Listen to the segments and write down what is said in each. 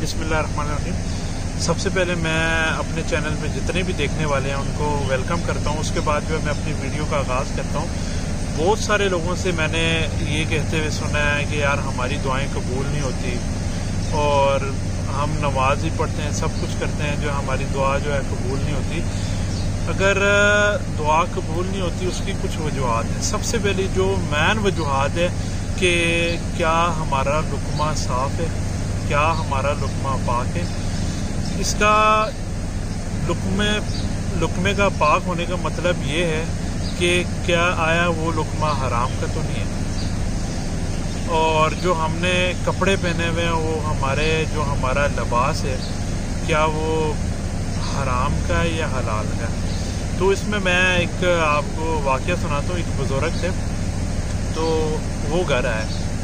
बिस्मिल्लाहिर्रहमानिर्रहीम। सबसे पहले मैं अपने चैनल पे जितने भी देखने वाले हैं उनको वेलकम करता हूं। उसके बाद जो है मैं अपनी वीडियो का आगाज़ करता हूं। बहुत सारे लोगों से मैंने ये कहते हुए सुना है कि यार हमारी दुआएं कबूल नहीं होती और हम नमाज ही पढ़ते हैं, सब कुछ करते हैं, जो हमारी दुआ जो है कबूल नहीं होती। अगर दुआ कबूल नहीं होती उसकी कुछ वजूहत हैं। सबसे पहली जो मेन वजूहत है कि क्या हमारा लुक़मा साफ़ है, क्या हमारा लुक़मा पाक है। इसका लुक़मे का पाक होने का मतलब ये है कि क्या आया वो लुक़मा हराम का तो नहीं है, और जो हमने कपड़े पहने हुए हैं वो हमारा लिबास है, क्या वो हराम का है या हलाल का। तो इसमें मैं एक आपको वाक़या सुनाता हूँ। एक बुज़ुर्ग थे, तो वो घर आए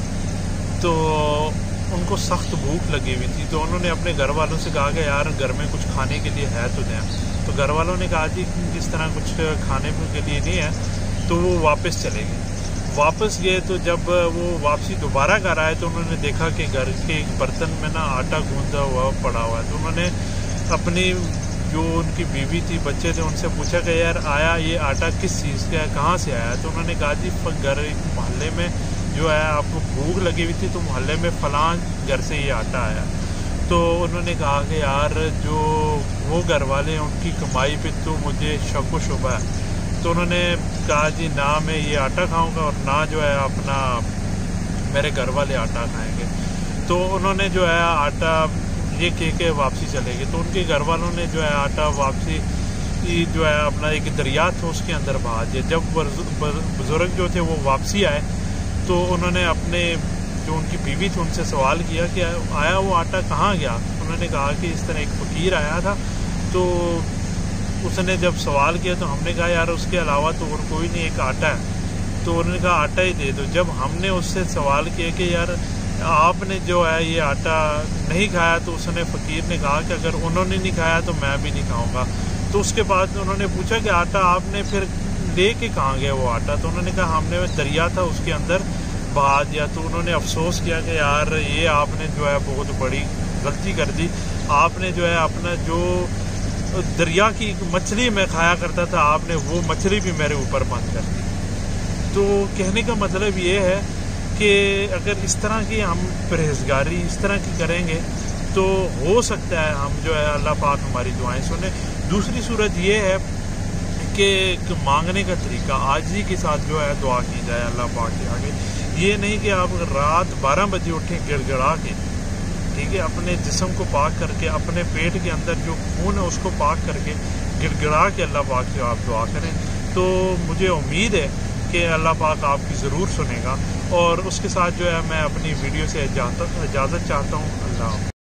तो उनको सख्त भूख लगी हुई थी। तो उन्होंने अपने घर वालों से कहा कि यार घर में कुछ खाने के लिए है तो दें। तो घर वालों ने कहा जी इस तरह कुछ खाने के लिए नहीं है। तो वो वापस चले गए। वापस गए तो जब वो वापसी दोबारा घर आए तो उन्होंने देखा कि घर के एक बर्तन में ना आटा गूंदा हुआ पड़ा हुआ है। तो उन्होंने अपनी जो उनकी बीवी थी, बच्चे थे, उनसे पूछा कि यार आया ये आटा किस चीज़ का है, कहाँ से आया। तो उन्होंने कहा जी घर एक मोहल्ले में जो है आपको भूख लगी हुई थी तो मोहल्ले में फलां घर से ये आटा आया। तो उन्होंने कहा कि यार जो वो घर वाले हैं उनकी कमाई पे तो मुझे शक व शुबा है। तो उन्होंने कहा जी ना मैं ये आटा खाऊंगा और ना जो है अपना मेरे घर वाले आटा खाएंगे। तो उन्होंने जो है आटा ये कह के वापसी चले गए। तो उनके घर वालों ने जो है आटा वापसी जो है अपना एक दरिया था उसके अंदर बहा दिया। जब बुजुर्ग जो थे वो वापसी आए तो उन्होंने अपने जो उनकी बीवी थी उनसे सवाल किया कि आया वो आटा कहाँ गया। उन्होंने कहा कि इस तरह एक फ़कीर आया था, तो उसने जब सवाल किया तो हमने कहा यार उसके अलावा तो और कोई नहीं, एक आटा है। तो उन्होंने कहा आटा ही दे दो। जब हमने उससे सवाल किया कि यार आपने जो है ये आटा नहीं खाया, तो उसने फ़कीर ने कहा कि अगर उन्होंने नहीं खाया तो मैं भी नहीं खाऊँगा। तो उसके बाद उन्होंने पूछा कि आटा आपने फिर ले के कहाँ गया वो आटा। तो उन्होंने कहा हमने दरिया था उसके अंदर बहा दिया। तो उन्होंने अफसोस किया कि यार ये आपने जो है बहुत बड़ी गलती कर दी। आपने जो है अपना जो दरिया की मछली मैं खाया करता था आपने वो मछली भी मेरे ऊपर बंद कर दी। तो कहने का मतलब ये है कि अगर इस तरह की हम परहेजगारी इस तरह की करेंगे तो हो सकता है हम जो है अल्लाह पाक हमारी दुआएं सुने। दूसरी सूरत ये है कि मांगने का तरीका आजिज़ी के साथ जो है दुआ की जाए अल्लाह पाक के आगे। ये नहीं कि आप रात 12 बजे उठें गिड़गिड़ा के, ठीक है, अपने जिस्म को पाक करके अपने पेट के अंदर जो खून है उसको पाक करके गिड़गिड़ा के अल्लाह पाक से आप दुआ करें। तो मुझे उम्मीद है कि अल्लाह पाक आपकी ज़रूर सुनेगा। और उसके साथ जो है मैं अपनी वीडियो से इजाज़त चाहता हूँ। अल्लाह।